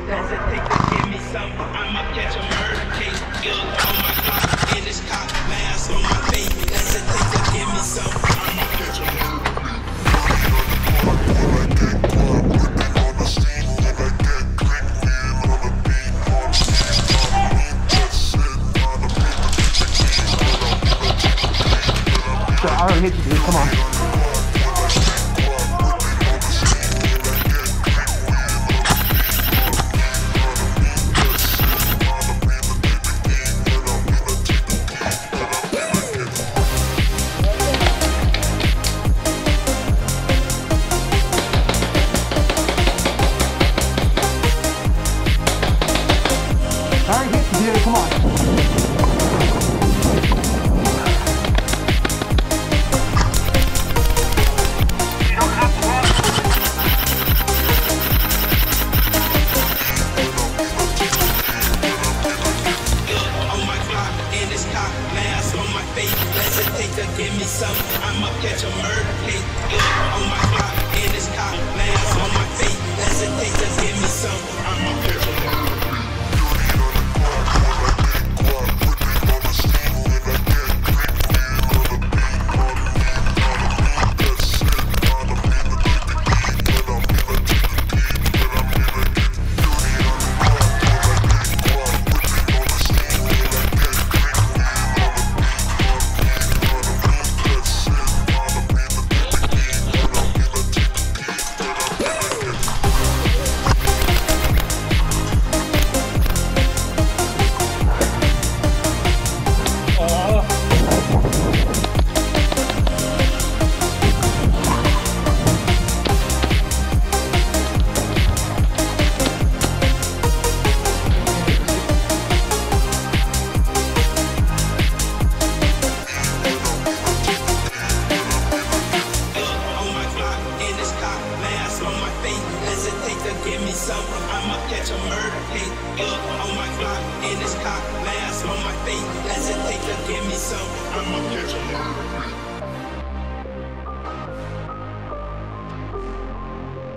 hesitate to give me some, I'ma catch a murder case. Gun on my clock, in this cock, mask on my face. Hesitate to give me some, I'ma catch a murder case. I already hit you, dude. Come on. I already hit you, dude. Come on. Give me some, I'ma catch a murder case. Gun on my clock, in this cock, mask on my face. Hesitate to give me some, I'ma catch a murder case. Give me some, I'ma catch a murder case. Gun on my clock, in this cock, mask on my face. Hesitate to give me some, I'ma catch a murder case.